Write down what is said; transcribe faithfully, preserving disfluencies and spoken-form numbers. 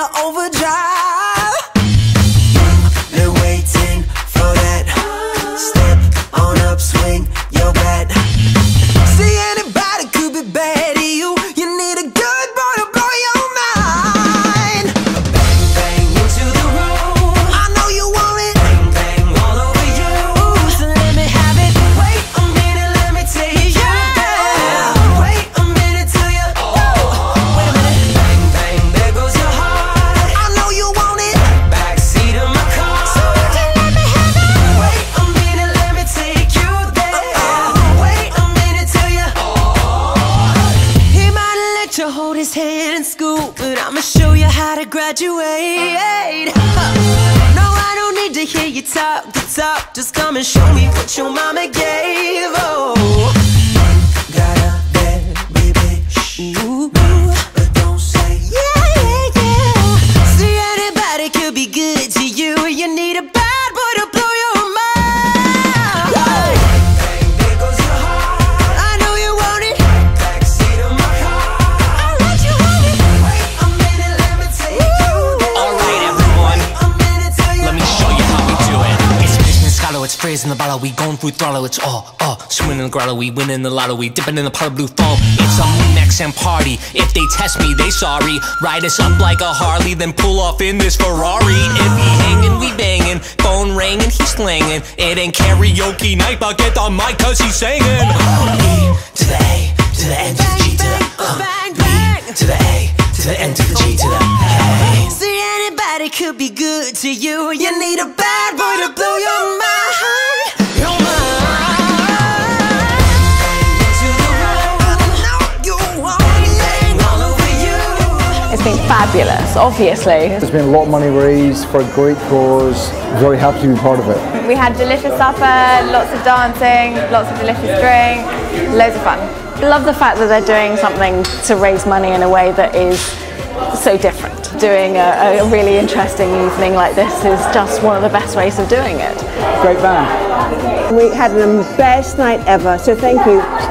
into overdrive. They're waiting for that step on upswing, your bet. See, anybody could be bad to you. You need a good boy to blow your mind. Bang, bang into the room. I know you want it. Bang, bang all over you. Ooh, so let me have it. Wait a minute, let me take you there. Wait a minute till you. Oh, wait a minute. Bang, bang, there goes your heart. I know you want it. Backseat of my car. So would you let me have it? Wait a minute, let me take you there. Wait a minute till you. He might let you hold his hand in school, but I'ma show you how to graduate. No, I don't need to hear you talk the talk. Just come and show me what your mama gave. Oh, got a bad baby. Ooh, but don't say yeah, yeah, yeah. See, anybody could be good to you. You need a bad boy to blow your mind. Bang, there goes your heart. I know you want it. Backseat of my car. I let you want it. Wait a minute, let me take you there. Alright everyone, Wait a minute till you. let me show you how we do it. It's business scholar, it's phrase in the bottle. We going through throttle, it's all, all swimming in the grotto, we winning the lotto. We dipping in the pot of blue foam. It's a mix and party. If they test me, they sorry. Ride us up like a Harley, then pull off in this Ferrari. If he hanging, we banging. Phone ringing, he slanging. It ain't karaoke night, but get on mic cause he's singing. E to the A, to the N, to the G, to the uh, Bang, bang. B to the A, to the N, to the G, to the A. See, anybody could be good to you. You need a bad boy to blow your mind. Your mind. Into the room. I know you want it. All over you. It's been fabulous, obviously. There's been a lot of money raised for a great cause. Very happy to be part of it. We had delicious supper, lots of dancing, lots of delicious drink, loads of fun. I love the fact that they're doing something to raise money in a way that is so different. Doing a, a really interesting evening like this is just one of the best ways of doing it. Great band. We had the best night ever, so thank you